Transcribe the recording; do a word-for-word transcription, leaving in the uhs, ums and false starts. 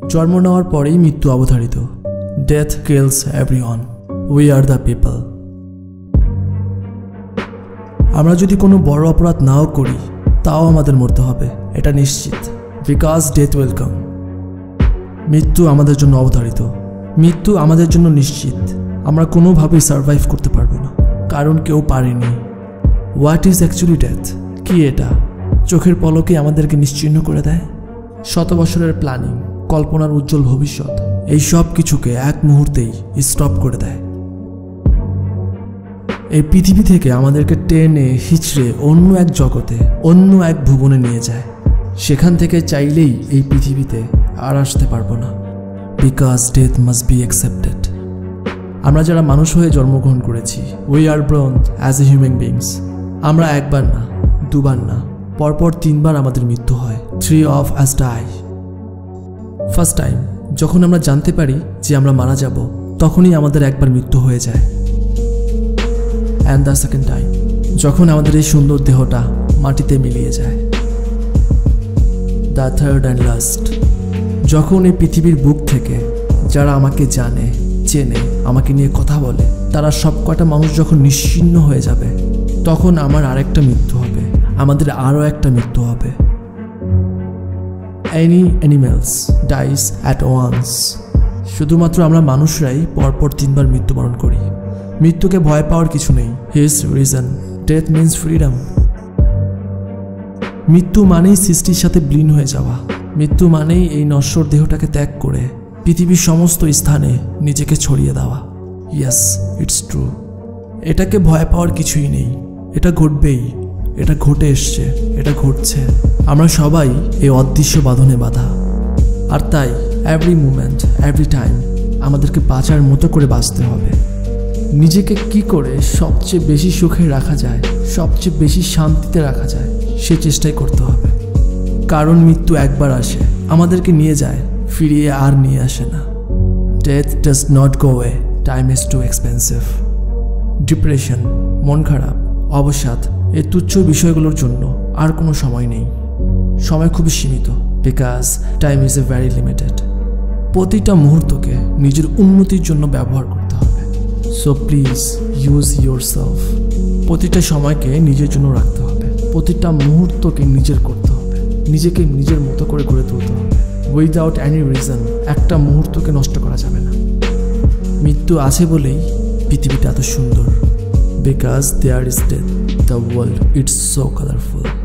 জন্ম নেওয়ার পরেই মৃত্যু অবধারিত। Death kills everyone, we are the people. আমরা যদি কোনো বড় অপরাধ নাও করি তাও আমাদের মরতে হবে, এটা নিশ্চিত। Because death will come. মৃত্যু আমাদের জন্য অবধারিত, মৃত্যু আমাদের জন্য নিশ্চিত। আমরা কোনোভাবেই সার্ভাইভ করতে পারবো না, কারণ কেউ পারেনি। What is actually death? কি এটা? চোখের পলকে আমাদেরকে নিশ্চিহ্ন করে দেয়। শত বছরের প্ল্যানিং, কল্পনার উজ্জ্বল ভবিষ্যৎ, এই সব কিছুকে এক মুহূর্তেই স্টপ করে দেয়। এই পৃথিবী থেকে আমাদেরকে টেনে হিচড়ে অন্য এক জগতে, অন্য এক ভুবনে নিয়ে যায়। সেখান থেকে চাইলেই এই পৃথিবীতে আর আসতে পারবো না। Because death must be accepted. আমরা যারা মানুষ হয়ে জন্মগ্রহণ করেছি, we are born as a human beings. আমরা একবার না, দুবার না, পরপর তিনবার আমাদের মৃত্যু হয়। Three of us die. First time যখন আমরা জানতে পারি যে আমরা মারা যাব, তখনই আমাদের একবার মৃত্যু হয়ে যায়। অ্যান্ড দ্য সেকেন্ড টাইম, যখন আমাদের এই সুন্দর দেহটা মাটিতে মিলিয়ে যায়। দ্য থার্ড অ্যান্ড লাস্ট, যখন এই পৃথিবীর বুক থেকে যারা আমাকে জানে, চেনে, আমাকে নিয়ে কথা বলে, তারা সব কটা মানুষ যখন নিশ্চিহ্ন হয়ে যাবে, তখন আমার আরেকটা মৃত্যু হবে, আমাদের আরও একটা মৃত্যু হবে। Any animals dies at once. শুধুমাত্র আমরা মানুষরাই পরপর তিনবার মৃত্যুবরণ করি। মৃত্যুকে ভয় পাওয়ার কিছু নেই। His reason death means freedom. মৃত্যু মানেই সৃষ্টির সাথে বিলীন হয়ে যাওয়া। মৃত্যু মানেই এই নশ্বর দেহটাকে ত্যাগ করে পৃথিবীর সমস্ত স্থানে নিজেকে ছড়িয়ে দেওয়া। Yes, it's true. এটাকে ভয় পাওয়ার কিছুই নেই। এটা ঘটবেই, এটা ঘটে এসছে, এটা ঘটছে। আমরা সবাই এই অদৃশ্য বাঁধনে বাঁধা। আর তাই এভরি মুমেন্ট, এভরি টাইম আমাদেরকে বাঁচার মতো করে বাঁচতে হবে। নিজেকে কি করে সবচেয়ে বেশি সুখে রাখা যায়, সবচেয়ে বেশি শান্তিতে রাখা যায়, সে চেষ্টাই করতে হবে। কারণ মৃত্যু একবার আসে, আমাদেরকে নিয়ে যায়, ফিরিয়ে আর নিয়ে আসে না। Death does not go away, time is too expensive. Depression, মন খারাপ, অবসাদ, এই তুচ্ছ বিষয়গুলোর জন্য আর কোনো সময় নেই। সময় খুবই সীমিত। Because time is a very limited. প্রতিটা মুহূর্তকে নিজের উন্নতির জন্য ব্যবহার করতে হবে। So please use your self. প্রতিটা সময়কে নিজের জন্য রাখতে হবে। প্রতিটা মুহূর্তকে নিজের করতে হবে। নিজেকে নিজের মতো করে গড়ে তুলতে হবে। উইদাউট এনি রিজন একটা মুহূর্তকে নষ্ট করা যাবে না। মৃত্যু আছে বলেই পৃথিবীটা এত সুন্দর। Because there is death, the world it's so colourful.